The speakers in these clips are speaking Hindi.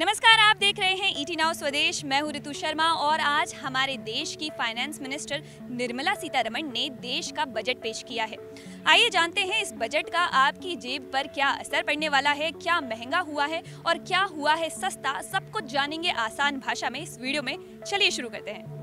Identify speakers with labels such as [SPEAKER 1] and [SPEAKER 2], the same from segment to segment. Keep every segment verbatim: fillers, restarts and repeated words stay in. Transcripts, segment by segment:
[SPEAKER 1] नमस्कार, आप देख रहे हैं ईटी नाउ स्वदेश। मैं हूं ऋतु शर्मा और आज हमारे देश की फाइनेंस मिनिस्टर निर्मला सीतारमण ने देश का बजट पेश किया है। आइए जानते हैं इस बजट का आपकी जेब पर क्या असर पड़ने वाला है, क्या महंगा हुआ है और क्या हुआ है सस्ता। सब कुछ जानेंगे आसान भाषा में इस वीडियो में। चलिए शुरू करते हैं।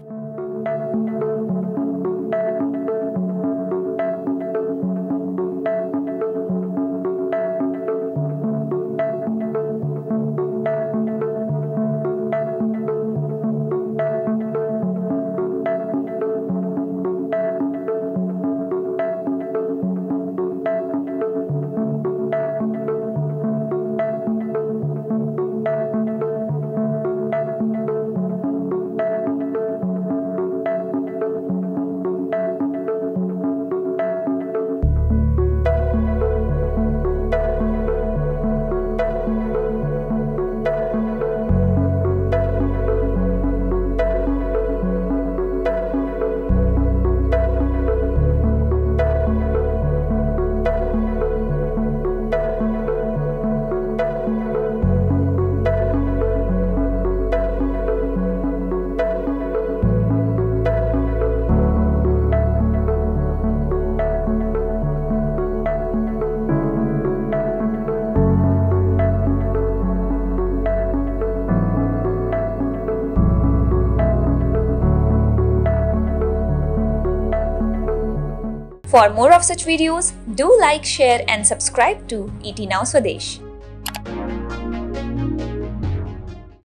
[SPEAKER 2] For more of such videos, do like, share and subscribe to E T Now Swadesh.